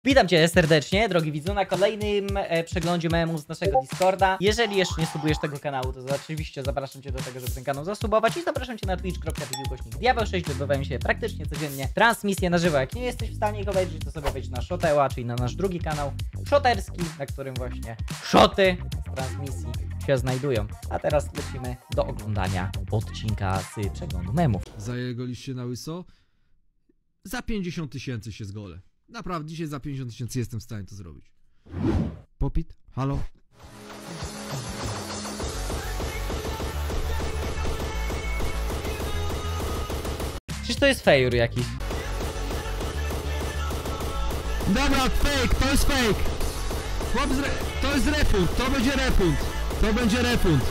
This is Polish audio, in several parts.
Witam Cię serdecznie, drogi widzu, na kolejnym przeglądzie memów z naszego Discorda. Jeżeli jeszcze nie subujesz tego kanału, to oczywiście zapraszam Cię do tego, żeby ten kanał zasubować i zapraszam Cię na twitch.tv/Diabeł6, gdzie odbywają się praktycznie codziennie transmisje na żywo. Jak nie jesteś w stanie ich obejrzeć, to sobie wejdź na Shoteła, czyli na nasz drugi kanał Shoterski, na którym właśnie shoty z transmisji się znajdują. A teraz lecimy do oglądania odcinka z przeglądu memów. Zajegoliście na łyso? Za 50 000 się zgolę. Naprawdę, dzisiaj za 50 000 jestem w stanie to zrobić. Popit? Halo? Przecież to jest fejr jakiś. Dobra, fake, to jest fake! To jest refund, to będzie refund! To będzie refund!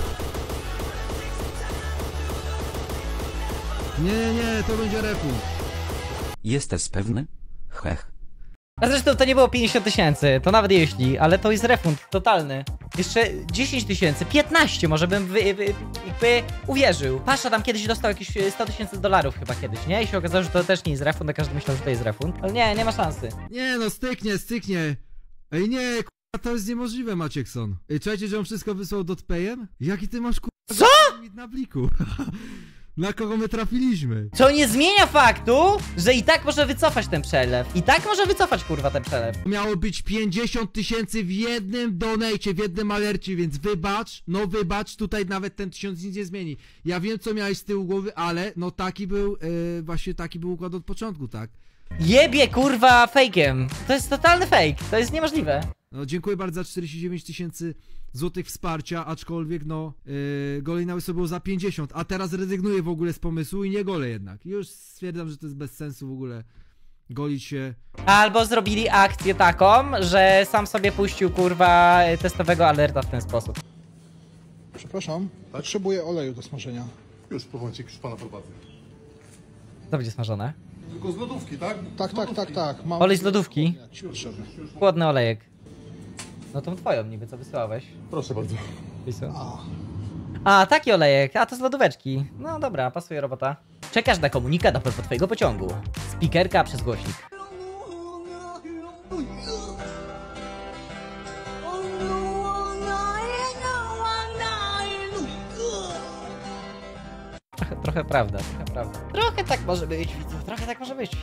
Nie, to będzie refund. Jesteś pewny? Hech. A zresztą to nie było 50 000, to nawet jeśli, ale to jest refund totalny. Jeszcze 10 000, 15 może bym jakby uwierzył. Pasza tam kiedyś dostał jakieś 100 000 dolarów chyba kiedyś, nie? I się okazało, że to też nie jest refund, a każdy myślał, że to jest refund. Ale nie ma szansy. Nie no, styknie. Ej nie, k***a, to jest niemożliwe, Maciekson. Ej, czekajcie, że on wszystko wysłał dotpayem? Jaki ty masz k***a Co? na bliku? Na kogo my trafiliśmy? Co nie zmienia faktu, że i tak może wycofać ten przelew. I tak może wycofać, kurwa, ten przelew. Miało być 50 000 w jednym donate, w jednym alercie, więc wybacz, tutaj nawet ten 1000 nic nie zmieni. Ja wiem, co miałeś z tyłu głowy, ale no taki był, właśnie taki był układ od początku, tak? Jebie, kurwa, fejkiem. To jest totalny fake, to jest niemożliwe. No dziękuję bardzo za 49 000 złotych wsparcia, aczkolwiek no golej na łyso było za 50, a teraz rezygnuję w ogóle z pomysłu i nie golę jednak. Już stwierdzam, że to jest bez sensu w ogóle golić się. Albo zrobili akcję taką, że sam sobie puścił, kurwa, testowego alerta w ten sposób. Przepraszam, potrzebuję oleju do smażenia. Już, momencik, już pana prowadzę. To będzie smażone. Tylko z lodówki, tak? Tak. Mam... Olej z lodówki. Ci potrzebny. Chłodny olejek. No tą twoją niby, co wysłałeś. Proszę bardzo. A, taki olejek, a to z lodóweczki. No dobra, pasuje robota. Czekasz na komunikat a propos twojego pociągu. Spikerka przez głośnik. Trochę prawda. Trochę tak może być, widzę, trochę tak może być.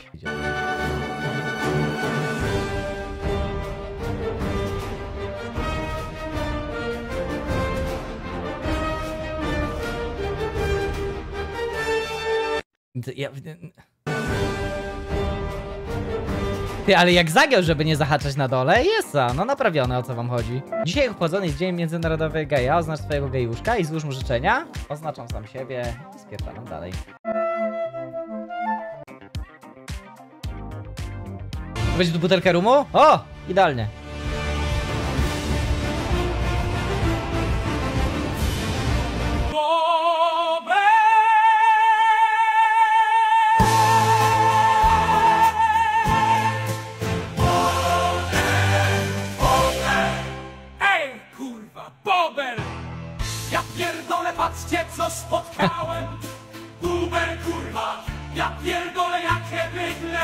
Ty, ale jak zagiął, żeby nie zahaczać na dole, jest no naprawione, o co wam chodzi. Dzisiaj obchodzony jest Dzień Międzynarodowy Geja, oznacz swojego gejuszka i złóż mu życzenia. Oznaczam sam siebie i spierdalam dalej. Będzie tu butelka rumu? O! Idealnie. Ja pierdolę, patrzcie co spotkałem. Uber kurwa, ja pierdolę jakie bydle.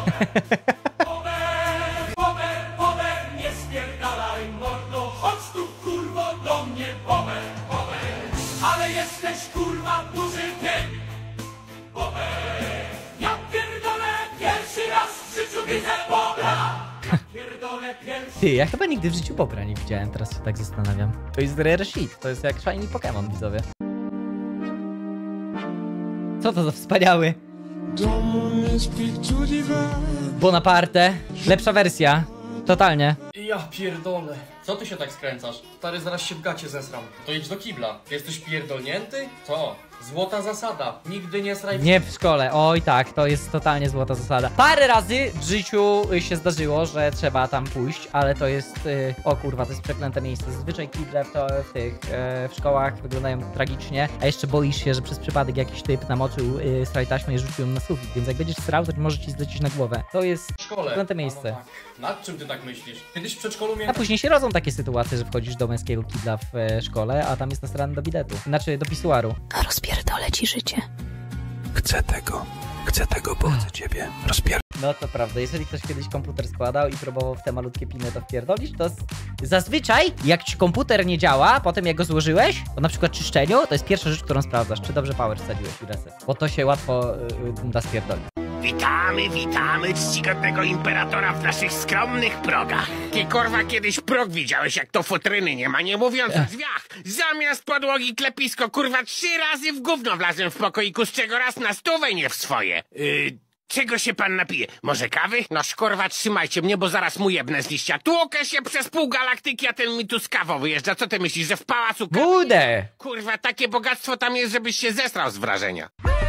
Bober, nie spierdalaj mordo. Chodź tu kurwo do mnie, bober. Ale jesteś kurwa duży ty. Bober, ja pierdolę, pierwszy raz w życiu widzę bobra. Ty, ja chyba nigdy w życiu bobra nie widziałem, teraz się tak zastanawiam. To jest rare shit, to jest jak shiny Pokémon, widzowie. Co to za wspaniały? Bonaparte, lepsza wersja, totalnie. Ja pierdolę. Co ty się tak skręcasz? Stary, zaraz się w gacie zesram. To idź do kibla. Ty jesteś pierdolnięty? To złota zasada. Nigdy nie sraj w... Nie w szkole, oj tak, to jest totalnie złota zasada. Parę razy w życiu się zdarzyło, że trzeba tam pójść, ale to jest, o kurwa, to jest przeklęte miejsce. Zazwyczaj kible w szkołach wyglądają tragicznie, a jeszcze boisz się, że przez przypadek jakiś typ namoczył straj taśmę i rzucił ją na sufit, więc jak będziesz srał, to może ci zlecić na głowę. To jest przeklęte miejsce. No tak. Nad czym ty tak myślisz? Kiedyś w przedszkolu miałem... A później się rodzą takie sytuacje, że wchodzisz do męskiego kibla w szkole, a tam jest nasrany do bidetu. Znaczy do pisuaru. A rozpierdolę ci życie. Chcę tego, bo chcę ciebie. No to prawda, jeżeli ktoś kiedyś komputer składał i próbował w te malutkie piny to wpierdolić, to zazwyczaj jak ci komputer nie działa, potem jak go złożyłeś, po na przykład czyszczeniu, to jest pierwsza rzecz, którą sprawdzasz, czy dobrze power wsadziłeś i reset, bo to się łatwo da spierdolić. Witamy czcigodnego imperatora w naszych skromnych progach. Ty kurwa kiedyś prog widziałeś, jak to futryny nie ma, nie mówiąc o drzwiach. Zamiast podłogi klepisko, kurwa 3 razy w gówno wlazłem w pokoiku, z czego raz na 100 nie w swoje. Czego się pan napije? Może kawy? No kurwa, trzymajcie mnie, bo zaraz mu jebnę z liścia. Tłukę się przez pół galaktyki, a ten mi tu z kawą wyjeżdża. Co ty myślisz, że w pałacu... Budę! Kurwa, takie bogactwo tam jest, żebyś się zesrał z wrażenia.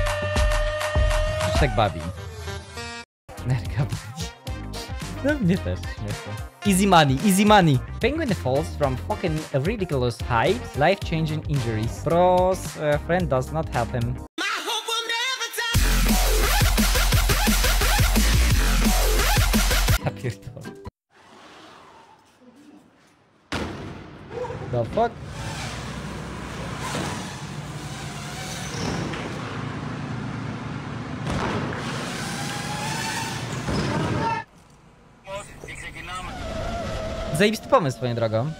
Tak bawi. Nerka bawi. No mnie też śmieszne. Easy money. Penguin falls from fucking ridiculous height, life-changing injuries. Bros, friend does not help him. Ja pierdolę. The fuck? Zajebisty pomysł, swoją drogą.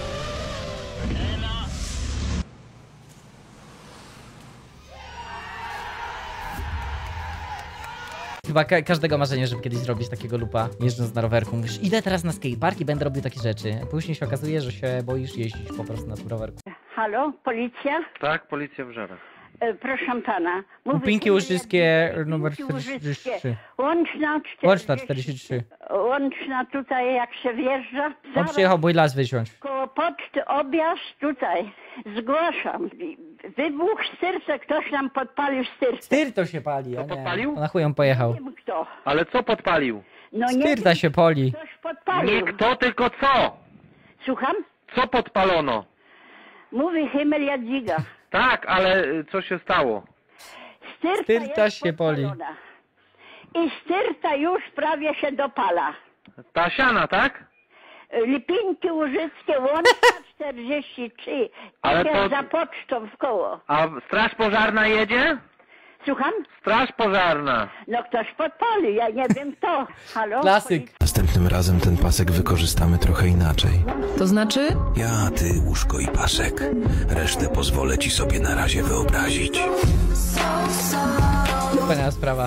Chyba każdego marzenie, żeby kiedyś zrobić takiego lupa, jeżdżąc na rowerku. Mówisz, idę teraz na skatepark i będę robił takie rzeczy. A później się okazuje, że się boisz jeździć po prostu na tym rowerku. Halo, policja? Tak, policja w Żarach. Proszę pana. Upinki łużyckie numer 43. Łączna 43. Łączna tutaj, jak się wjeżdża. On przyjechał bój las wyciąć. Koło poczty objazd tutaj. Zgłaszam. Wybuch styrce, ktoś nam podpalił styrce. Styr to się pali, a nie. Podpalił? Na chuj on pojechał. Nie wiem kto. Ale co podpalił? No nie Styrta wiem, się pali. ktoś podpalił. Nie kto, tylko co? Słucham? Co podpalono? Mówi Himmel Jadwiga. Tak, ale co się stało? Styrta jest się pali. podpalona. I styrta już prawie się dopala. Ta siana, tak? Lipinki Łużyckie, Łączna 43. Ale Tak to- jak za pocztą w koło. A straż pożarna jedzie? Słucham? Straż pożarna. No ktoś podpalił, ja nie wiem kto. Halo? Klasyk. Następnym razem ten pasek wykorzystamy trochę inaczej. To znaczy? Ja, ty, łóżko i pasek. Resztę pozwolę ci sobie na razie wyobrazić. Wspaniała sprawa.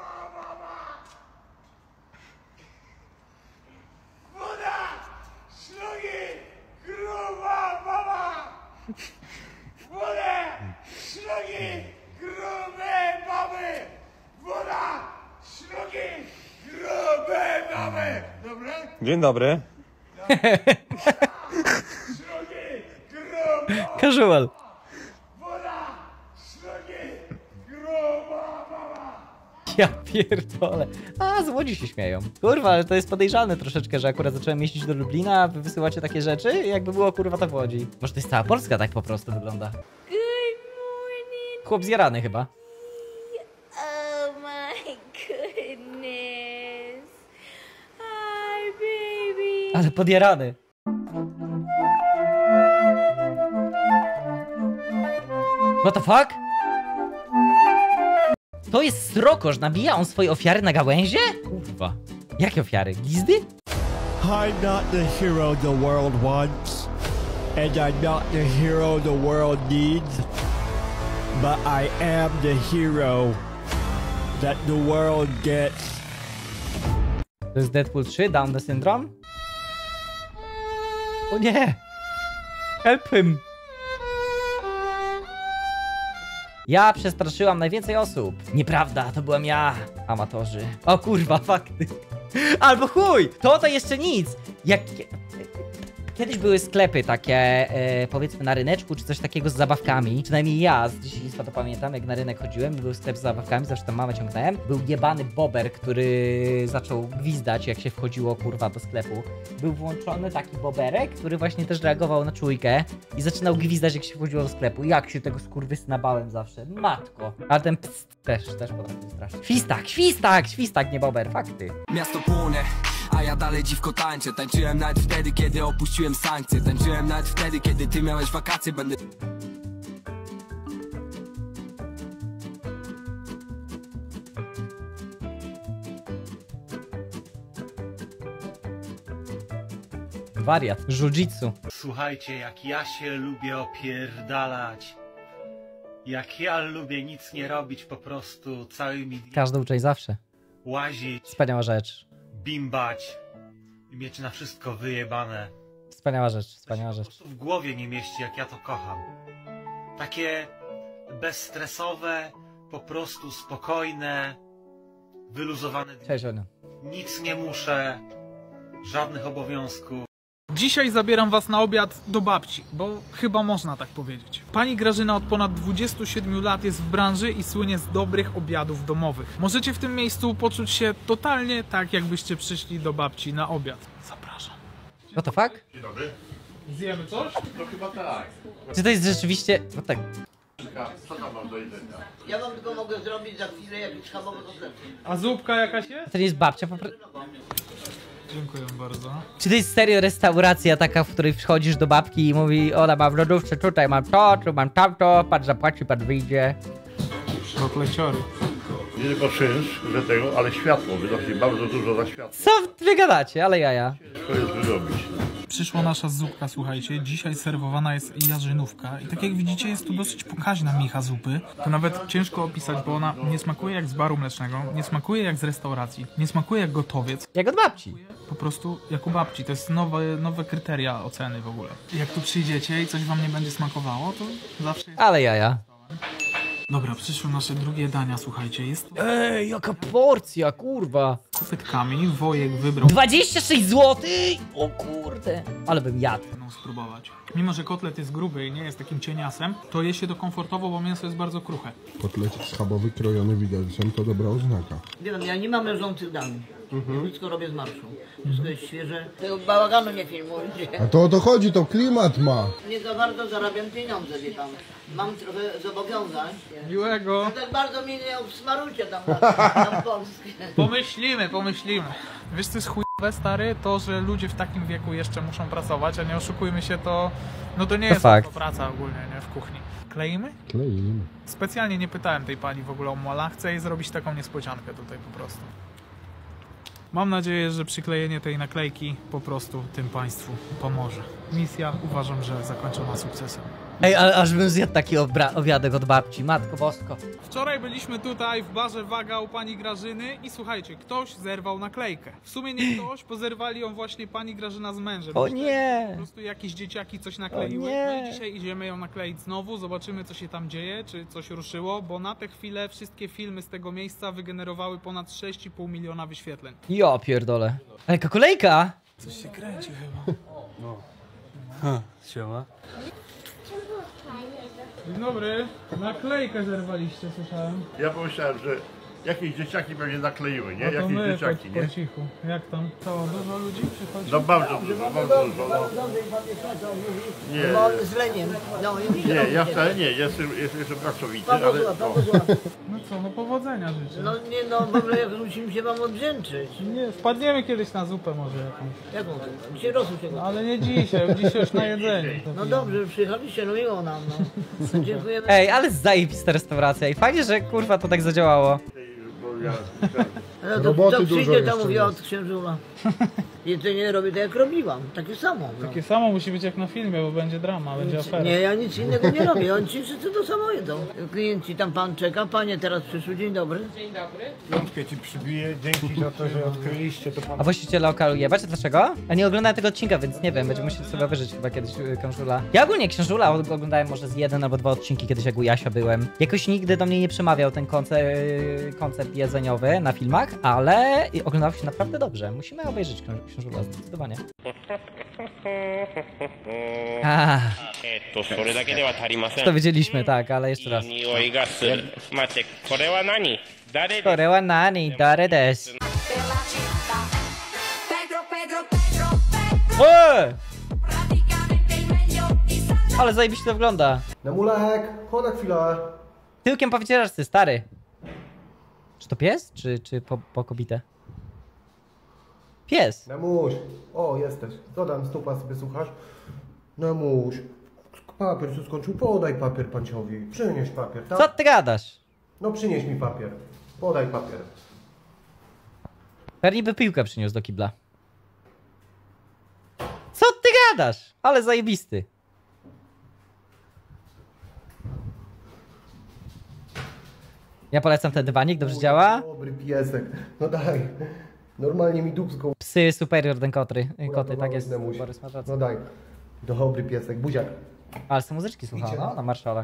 Dzień dobry. Casual. Ja pierdolę. A, z Łodzi się śmieją. Kurwa, ale to jest podejrzane troszeczkę, że akurat zacząłem jeździć do Lublina, a wy wysyłacie takie rzeczy, jakby było kurwa to w Łodzi. Może to jest cała Polska tak po prostu wygląda. Chłop zjarany chyba. Oh my goodness. Hi, baby. Ale podjarany. What the fuck? To jest srokosz, nabija on swoje ofiary na gałęzie? Kurwa. Jakie ofiary? Glizdy? I'm not the hero the world wants, and I'm not the hero the world needs, but I am the hero that the world gets. To jest Deadpool 3, Down the Syndrome? O nie! Help him! Ja przestraszyłam najwięcej osób. Nieprawda, to byłem ja. Amatorzy. O kurwa, fakty. Albo chuj! To jeszcze nic! Jak... Kiedyś były sklepy takie, powiedzmy na ryneczku, czy coś takiego z zabawkami. Przynajmniej ja z dzieciństwa to pamiętam, jak na rynek chodziłem, był sklep z zabawkami, zawsze tam mamę ciągnąłem. Był jebany bober, który zaczął gwizdać, jak się wchodziło, kurwa, do sklepu. Był włączony taki boberek, który właśnie też reagował na czujkę i zaczynał gwizdać, jak się wchodziło do sklepu. Jak się tego skurwysyna bałem zawsze. Matko. Ale ten pst też potrafił strasznie. Świstak, nie bober, fakty. Miasto płonie, a ja dalej dziwko tańczę. Tańczyłem nawet wtedy, kiedy opuściłem sankcje. Tańczyłem nawet wtedy, kiedy ty miałeś wakacje. Będę... Wariat. Jiu-jitsu. Słuchajcie, jak ja się lubię opierdalać. Jak ja lubię nic nie robić, po prostu całymi dniami Każdy uczeń zawsze. łazić, Wspaniała rzecz. bimbać i mieć na wszystko wyjebane. Wspaniała rzecz, wspaniała Po rzecz. prostu w głowie nie mieści, jak ja to kocham. Takie bezstresowe, po prostu spokojne, wyluzowane dni. Cześć, Oniu. Nic nie muszę, żadnych obowiązków. Dzisiaj zabieram was na obiad do babci, bo chyba można tak powiedzieć. Pani Grażyna od ponad 27 lat jest w branży i słynie z dobrych obiadów domowych. Możecie w tym miejscu poczuć się totalnie tak, jakbyście przyszli do babci na obiad. Zapraszam. What the fuck? Dzień dobry. Zjemy coś? No chyba tak. Czy to jest rzeczywiście... No tak. Co tam mam do jedzenia? Ja wam tylko mogę zrobić za chwilę jakieś schabowe kotlety. A zupka jakaś jest? To nie jest babcia po prostu. Dziękuję bardzo. Czy to jest serio restauracja taka, w której wchodzisz do babki i mówi: ona ma w lodówce, tutaj mam to, tu mam tamto, pan zapłaci, pan wyjdzie. Kotleciory. Nie tylko czynsz, że tego, ale światło wynosi bardzo dużo za światło. Co wy gadacie, ale jaja. To jest wyrobić. Przyszła nasza zupka, słuchajcie. Dzisiaj serwowana jest jarzynówka i tak jak widzicie jest tu dosyć pokaźna micha zupy. To nawet ciężko opisać, bo ona nie smakuje jak z baru mlecznego, nie smakuje jak z restauracji, nie smakuje jak gotowiec. Jak od babci. Po prostu jak u babci. To jest nowe kryteria oceny w ogóle. Jak tu przyjdziecie i coś wam nie będzie smakowało, to zawsze jest... Ale jaja. Dobra, przyszły nasze drugie dania, słuchajcie. Jest Ej, jaka porcja, kurwa. kopytkami. Wojek wybrał 26 zł! O kurde. Ale bym jadł. spróbować. Mimo, że kotlet jest gruby i nie jest takim cieniasem, to je się to komfortowo, bo mięso jest bardzo kruche. Kotlecik schabowy krojony widelcem to dobra oznaka. Wiem, ja nie mam leżących danych. Wszystko robię z marszu. Wszystko jest świeże. Tego bałaganu nie filmujcie. A to o to chodzi, to klimat ma. Nie za bardzo zarabiam pieniądze, wie pan. Mam trochę zobowiązań. Miłego. No tak bardzo mnie nie obsmarujcie tam na Polskę. Pomyślimy. Wiesz co jest chujowe, stary? To, że ludzie w takim wieku jeszcze muszą pracować, a nie oszukujmy się, to... No to nie jest to praca ogólnie, nie? W kuchni. Kleimy? Kleimy. Specjalnie nie pytałem tej pani w ogóle o mola. Chcę jej zrobić taką niespodziankę tutaj po prostu. Mam nadzieję, że przyklejenie tej naklejki po prostu tym państwu pomoże. Misja uważam, że zakończona sukcesem. Ej, aż bym zjadł taki obiadek od babci, matko bosko. Wczoraj byliśmy tutaj w barze Waga u pani Grażyny i słuchajcie, ktoś zerwał naklejkę. W sumie nie ktoś, bo zerwali ją właśnie pani Grażyna z mężem. O nie! Po prostu jakieś dzieciaki coś nakleiły. O nie! No i dzisiaj idziemy ją nakleić znowu, zobaczymy co się tam dzieje, czy coś ruszyło, bo na tę chwilę wszystkie filmy z tego miejsca wygenerowały ponad 6,5 miliona wyświetleń. Ja pierdolę. Ale jaka kolejka? Coś się kręci chyba. No. Siema. Dzień dobry. Naklejkę zerwaliście, słyszałem. Ja pomyślałem, że jakieś dzieciaki pewnie nakleiły, nie? No to Jakieś my dzieciaki, po nie? cichu. Jak tam? To dużo ludzi przychodzi? No bardzo dużo, bardzo dużo. No. Nie. No, z leniem. No, Nie, ja wcale nie, jestem pracowity, ale... No. No co, no powodzenia życzę. No nie no, w ogóle jak musimy się wam odwdzięczyć. Nie, wpadniemy kiedyś na zupę może jakąś. Jaką zupę? Dzisiaj rosół się No, ale nie dzisiaj, dzisiaj już na jedzeniu. No dobrze, przyjechaliście, no miło nam, no. Dziękujemy. Ej, ale zajebista restauracja i fajnie, że kurwa to tak zadziałało. No to przyjdzie tam mówiła od księżula. Jedzenie robię tak jak robiłam, takie samo. No. Takie samo musi być jak na filmie, bo będzie drama, będzie afera. Nie, ja nic innego nie robię, oni ci wszyscy to samo jedzą. Klienci tam pan czeka, panie teraz przyszły, dzień dobry. Dzień dobry. Piątkę ci przybiję, dzięki za to, że odkryliście to pan. A właściciel lokalu jebać? Dlaczego? A nie oglądałem tego odcinka, więc nie wiem, będziemy musieli sobie wyżyć chyba kiedyś Książula. Ja ogólnie Książula oglądałem może z 1 albo 2 odcinki kiedyś, jak u Jasia byłem. Jakoś nigdy do mnie nie przemawiał ten koncept jedzeniowy na filmach, ale oglądał się naprawdę dobrze. Musimy obejrzeć Książula, zdecydowanie. To wiedzieliśmy, tak, ale jeszcze raz. Korewa nani, dare desu. Ale zajebiście to wygląda. Nemulek, chodź na chwilę. Tyłkiem po wycieraczce, stary. Czy to pies? Czy po kobietę? Pies. Nemuś, o jesteś. Dodam stupa sobie, słuchasz? Nemuś, papier się skończył, podaj papier panciowi. Przynieś papier, tak? Co ty gadasz? No przynieś mi papier. Podaj papier. Pewnie by piłkę przyniósł do kibla. Co gadasz? Ale zajebisty. Ja polecam ten dywanik, dobrze działa? Dobry piesek. No daj. Normalnie mi dupską. Psy superior, ten koty, tak jest. Borys ma rację. No daj. Dobry piesek, buziak. Ale są muzyczki słucham, no, na marszalach.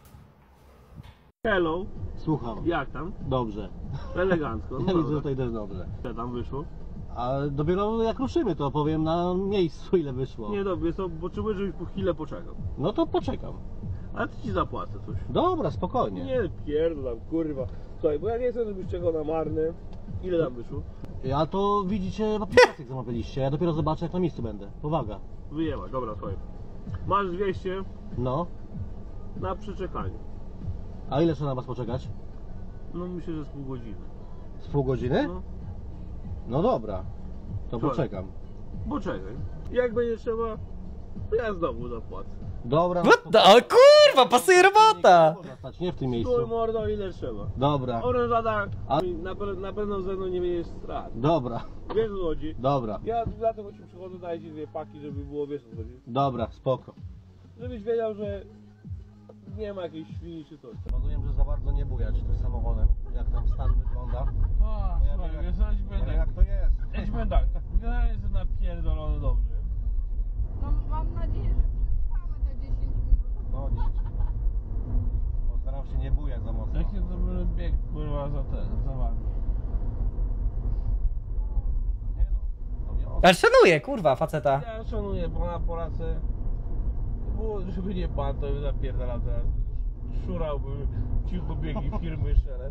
Hello. Słucham. Jak tam? Dobrze. Elegancko. Ja widzę, że tutaj też dobrze. Co tam wyszło? A dopiero jak ruszymy, to powiem na miejscu, ile wyszło. Nie dobrze, to potrzebuję, żebyś po chwilę poczekał. No to poczekam. Ale to ci zapłacę coś. Dobra, spokojnie. Nie pierdol, kurwa. Słuchaj, bo ja nie chcę, żebyś czekał na marne. Ile tam wyszło? A to widzicie, aplikacyjek zamawialiście. Ja dopiero zobaczę, jak na miejscu będę. Powaga. Wyjęłaś, dobra, słuchaj. Masz 200 No. na przeczekaniu. A ile trzeba na was poczekać? No myślę, że z pół godziny. Z pół godziny? No. No dobra. To Słuchaj. poczekam. Poczekaj. Jak będzie trzeba, to ja znowu zapłacę. Dobra. O kurwa, pasuje robota! Nie w tym miejscu. Stój mordo, ile trzeba. Dobra. Orężada, na pewno ze mną nie będziesz strat. Dobra. Wiesz, o co chodzi? Dobra. Ja dlatego ci przychodzę, daję ci 2 paki, żeby było, wiesz, o co chodzi. Dobra, spoko. Żebyś wiedział, że nie ma jakiejś świni czy coś. Rozumiem, że za bardzo nie bujać tym samochodem. Jak tam stan wygląda. A, ja słuchaj, wiem, wiesz, ja ci powiem tak. Jak to jest? Ja ci powiem tak, generalnie jest napierdolony dobrze. No mam nadzieję, że przetrwamy te 10 minut. No 10 minut. Postaram się nie bujać za mocno. Jaki to był bieg, kurwa, za wami. Ale szanuję, kurwa, faceta. Ja szanuję pana Polacy. Było, żeby nie pan, to by zapierdalał teraz. Szurałby cicho biegi firmy Szelest.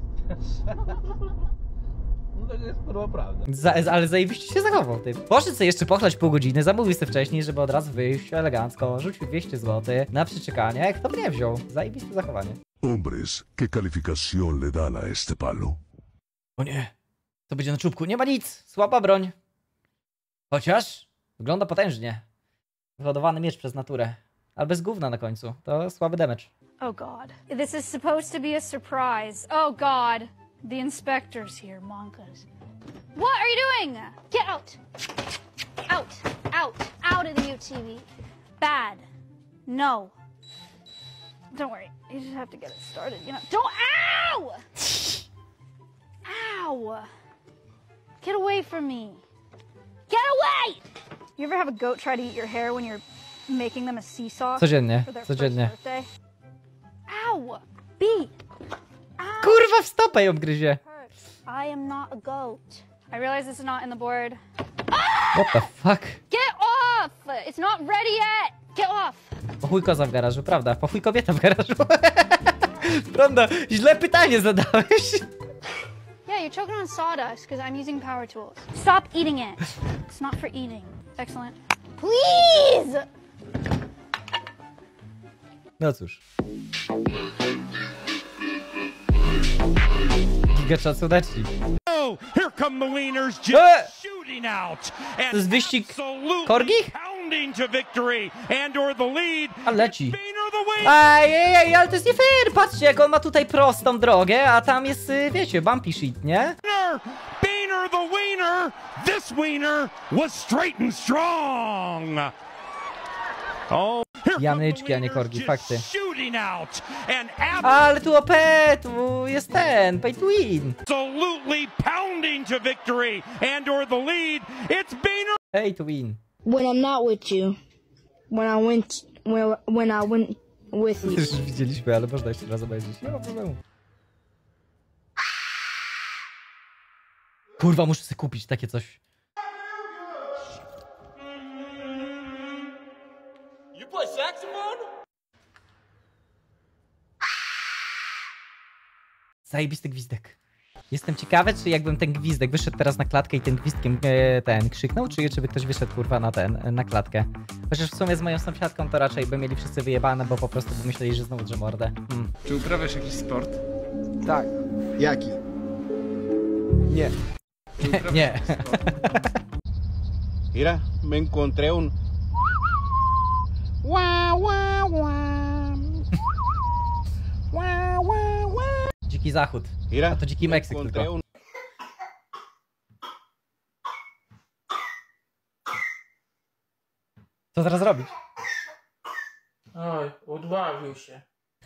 No to jest kurwa prawda. Ale zajebiście się zachował, ty. Poszedł sobie jeszcze pochlać pół godziny, zamówił sobie wcześniej, żeby od razu wyjść elegancko, rzucił 200 zł na przyczekanie. Kto by nie wziął? Zajebiste zachowanie. Hombres, ¿qué calificación le dan a este palo? O nie. To będzie na czubku. Nie ma nic. Słaba broń. Chociaż wygląda potężnie. Wyhodowany miecz przez naturę. Ale bez gówna na końcu. To słaby damage. Oh god. This is supposed to be a surprise. Oh god. The inspector's here, Monkas. What are you doing? Get out! Out! Out! Out of the UTV. Bad. No. Don't worry. You just have to get it started, you know. Don't— Ow! Ow! Get away from me. Get away! You ever have a goat try to eat your hair when you're making them a seesaw? Codziennie, for their codziennie. first birthday? Ow! Bee! Kurwa, w stopę ją gryzie. I am not a goat. I realize this is not in the board. What the fuck? Get off! It's not ready yet! Get off! Po chuj koza w garażu, prawda? Po chuj kobieta w garażu. Prawda? Źle pytanie zadałeś. Yeah, you're choking on sawdust because I'm using power tools. Stop eating it. It's not for eating. Excellent. Please! No cóż. Giga szacuneczki. Here come the wieners just shooting out. To jest wyścig korgi? Pounding to victory and/or the lead. A leci. Ej, ale to jest nie fair. Patrzcie, jak on ma tutaj prostą drogę, a tam jest, wiecie, bumpy shit, nie? Boehner the wiener. This wiener was straight and strong. Oh, Janyczki, a nie korgi, fakty. shooting out and Ale tu OP, tu jest ten, pay to win. absolutely pounding to victory and/or the lead. It's Boehner. Pay to win. When I'm not with you, when I went with you. Już widzieliśmy, ale można jeszcze raz obejrzeć. Nie ma problemu. Kurwa, muszę sobie kupić takie coś. You play saxophone? Zajebisty gwizdek. Jestem ciekawy, czy jakbym ten gwizdek wyszedł teraz na klatkę i tym gwizdkiem ten krzyknął, czy by ktoś wyszedł kurwa na klatkę. Chociaż w sumie z moją sąsiadką to raczej by mieli wszyscy wyjebane, bo po prostu by myśleli, że znowu drze mordę. Czy uprawiasz jakiś sport? Tak. Jaki? Nie. Nie. Mira, me encontré un... Dziki Zachód. A to dziki Meksyk tylko. Co teraz robić? Oj, odważył się.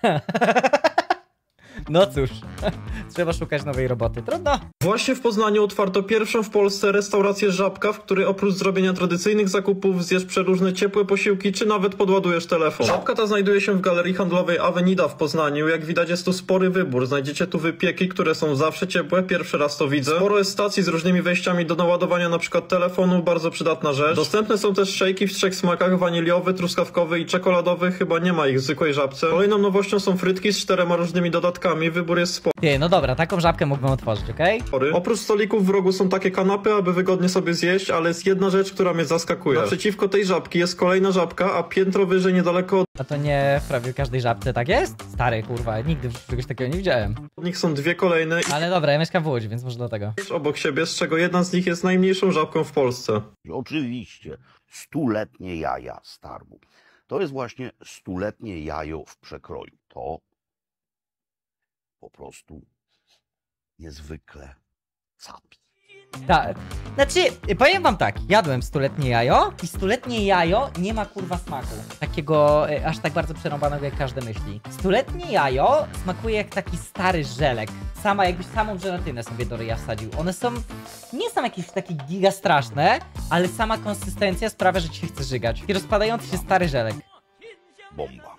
No cóż, trzeba szukać nowej roboty. Trudno. Właśnie w Poznaniu otwarto pierwszą w Polsce restaurację Żabka, w której oprócz zrobienia tradycyjnych zakupów zjesz przeróżne ciepłe posiłki, czy nawet podładujesz telefon. Żabka ta znajduje się w galerii handlowej Avenida w Poznaniu. Jak widać jest tu spory wybór. Znajdziecie tu wypieki, które są zawsze ciepłe, pierwszy raz to widzę. Sporo jest stacji z różnymi wejściami do naładowania np. telefonu, bardzo przydatna rzecz. Dostępne są też szejki w 3 smakach, waniliowy, truskawkowy i czekoladowy, chyba nie ma ich w zwykłej Żabce. Kolejną nowością są frytki z 4 różnymi dodatkami. Wybór jest spory. No dobra, taką Żabkę mógłbym otworzyć, okej? Oprócz stolików w rogu są takie kanapy, aby wygodnie sobie zjeść, ale jest jedna rzecz, która mnie zaskakuje. Naprzeciwko tej Żabki jest kolejna Żabka, a piętro wyżej niedaleko od... A to nie w prawie każdej Żabce tak jest? Stary, kurwa, nigdy czegoś takiego nie widziałem. Od nich są 2 kolejne. Ale dobra, ja mieszkam w Łodzi, więc może dlatego. Obok siebie, z czego jedna z nich jest najmniejszą Żabką w Polsce. Oczywiście, 100-letnie jaja z targu. To jest właśnie 100-letnie jajo w przekroju. To po prostu niezwykle capi. Tak, znaczy, powiem wam tak, jadłem 100-letnie jajo i 100-letnie jajo nie ma kurwa smaku. Takiego aż tak bardzo przerąbanego jak każdy myśli. 100-letnie jajo smakuje jak taki stary żelek. Jakbyś samą żelatynę sobie do ryja wsadził. One są, nie są jakieś takie giga straszne, ale sama konsystencja sprawia, że ci się chce żygać. I rozpadający się stary żelek. Bomba.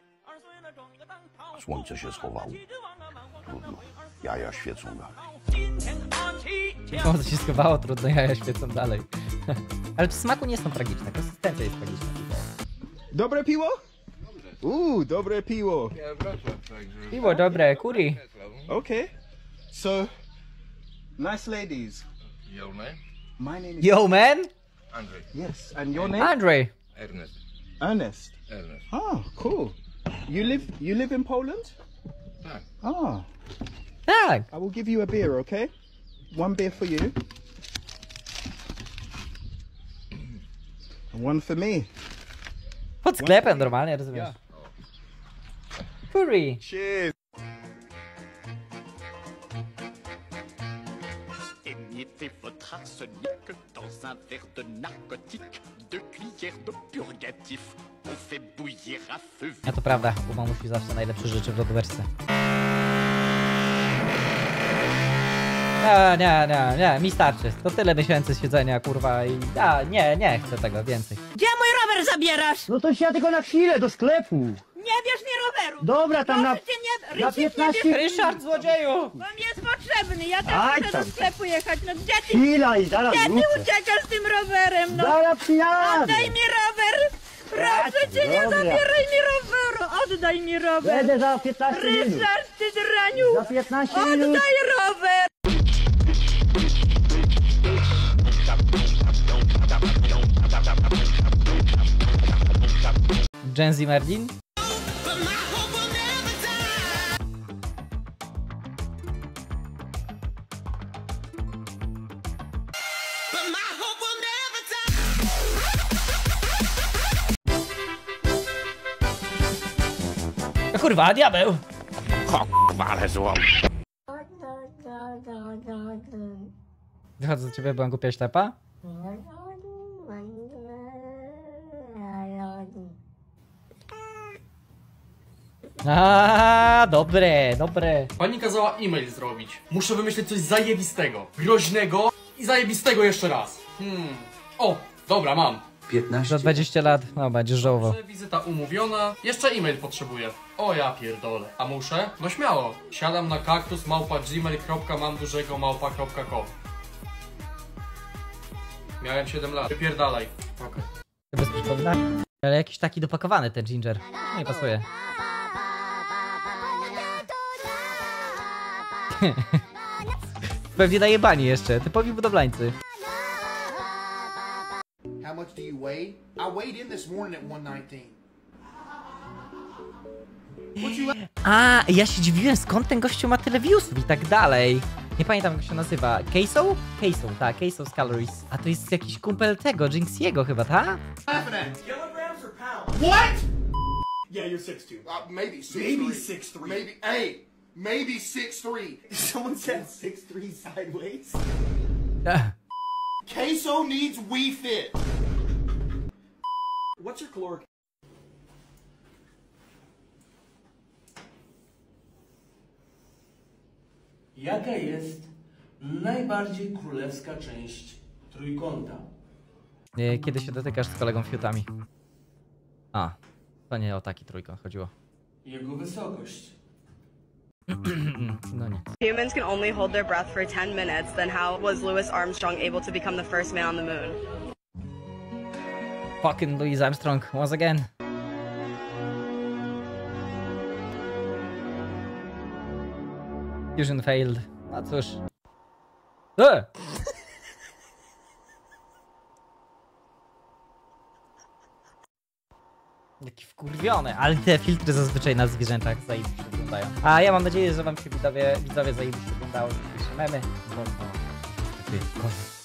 Słońce się schowało. Trudno. Jaja świecą dalej. Słońce się schowało, trudno, jaja świecą dalej. Ale w smaku nie są tragiczne, konsystencja jest tragiczna. Dobre piwo? Dobre piwo. Piwo dobre, kuri. Okay. So, nice ladies. Yo, man. My name is... Yo, man? Andre. Yes, and your name? Andre. Ernest. Ernest. Ernest. Oh, cool. You live in Poland? Tak. Oh. Tak. I will give you a beer, okay? 1 beer for you. And 1 for me. Pod sklepem normalnie, rozumiesz? Kuri. Cheers. Émiettez votre arsenic dans un verre de narcotique, 2 cuillères de purgatif, on fait bouillir à feu. A to prawda, u mamusi zawsze najlepsze rzeczy w lodóweczce. Nie, mi starczy. To tyle miesięcy siedzenia, kurwa, i nie chcę tego więcej. Gdzie mój rower zabierasz? No to ja tylko na chwilę do sklepu. Nie bierz mi roweru! Dobra, tam Proszę cię, nie, na 15... Ryszard, złodzieju! On jest potrzebny, ja też Aj, chcę tam. do sklepu jechać. No gdzie ty, Chwila i zaraz gdzie ty wrócę. uciekasz tym rowerem? No. Zaraz przyjadę. Oddaj mi rower! Proszę cię, nie dobra. zabieraj mi roweru! Oddaj mi rower! Będę za 15 minut. Ryszard, ty draniu! Za 15 minut. Oddaj rower! Gen Z Merlin? No kurwa, diabeł! Kurwa, ale złom. Wychodzę do ciebie, byłam głupia ślepa? Dobre. Pani kazała e-mail zrobić. Muszę wymyślić coś zajebistego, groźnego i zajebistego jeszcze raz. O, dobra, mam. 15. Za 20 lat, no będziesz żałował. Wizyta umówiona. Jeszcze e-mail potrzebuję. O ja pierdolę. A muszę? No śmiało. Siadam na kaktus@gmail.com. Miałem 7 lat. Wypierdalaj. Okej. Bez przypominania. Ale jakiś taki dopakowany ten ginger. Nie pasuje. Pewnie najebani jeszcze, typowi budowlańcy. How much do you weigh? I weighed in this morning at 119. A, ja się dziwiłem, skąd ten gościu ma tyle viewsów i tak dalej. Nie pamiętam, jak się nazywa. Queso? Queso, tak, Queso's Calories. A to jest jakiś kumpel tego, Jinxiego chyba, tak? Kilograms or pounds? What? Yeah, you're 6'2". Maybe 6'3". Maybe 6'3". Maybe, hey, maybe 6'3". Someone said 6'3" sideways. Queso needs Wii Fit. What's your caloric? Jaka jest najbardziej królewska część trójkąta? Kiedy się dotykasz z kolegą fiutami? A, to nie o taki trójkąt chodziło. Jego wysokość. No nie. Humans can only hold their breath for 10 minutes, then how was Louis Armstrong able to become the first man on the moon? Fucking Louis Armstrong, once again. Fusion failed. A cóż. Jaki wkurwiony, ale te filtry zazwyczaj na zwierzętach zajebiście wyglądają. A ja mam nadzieję, że wam się widzowie zajebiście oglądało dzisiejsze memy, bo to niestety koniec.